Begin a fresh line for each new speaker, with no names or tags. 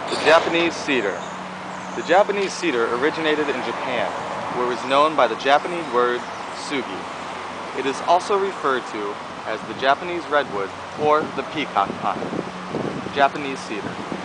The Japanese cedar. The Japanese cedar originated in Japan, where it was known by the Japanese word sugi. It is also referred to as the Japanese redwood or the peacock pine. Japanese cedar.